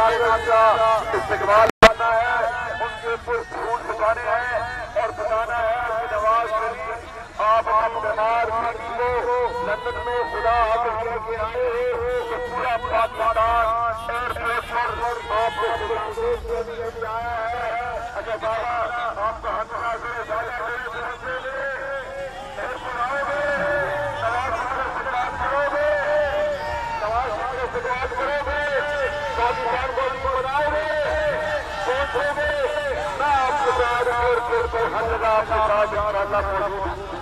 का इस्तेमाल करना है, उनके ऊपर फूल बचाने हैं और बताना है कि नवाज शरीफ आप अपनी बीमार बीवी को लंदन में खुदा हाफिज लेके आए हो तो पूरा पाकिस्तान एयरपोर्ट पर आपको आया है। अच्छा बाबा आपका हमेशा से ज्यादा एयरपोर्ट आओगे, नवाज शरीफ से बात करोगे, नवाज शरीफ से बात करोगे, पाकिस्तान को बनाओगे, सोचोगे, मैं आपके साथ एयरपोर्ट पर हर जगह आपके साथ